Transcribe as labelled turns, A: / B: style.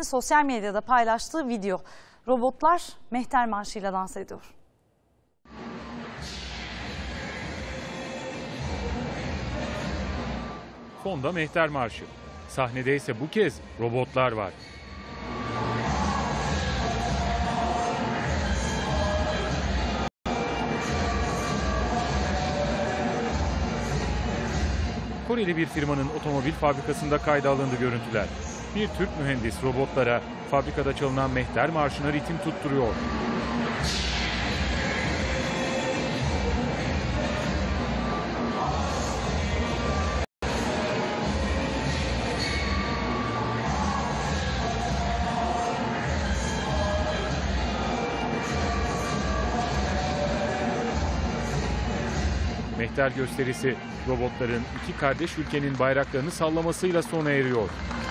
A: sosyal medyada paylaştığı video. Robotlar Mehter Marşı'yla dans ediyor.
B: Fonda Mehter Marşı. Sahnede ise bu kez robotlar var. Koreli bir firmanın otomobil fabrikasında kayda alındı görüntüler. Bir Türk mühendis robotlara fabrikada çalınan Mehter Marşı'na ritim tutturuyor. Mehter gösterisi robotların iki kardeş ülkenin bayraklarını sallamasıyla sona eriyor.